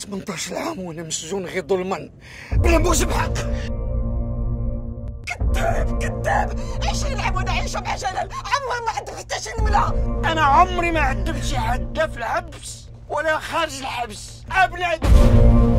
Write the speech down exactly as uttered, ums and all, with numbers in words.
ثمانطاش عام وانا مسجون غير ظلما بلا موجب حق. كذاب كذاب، عيش يلعب وانا عايشه مع جلال، عمري ما عندك حتى شي نمله. انا عمري ما عذبت شي حد في الحبس ولا خارج الحبس ابدا.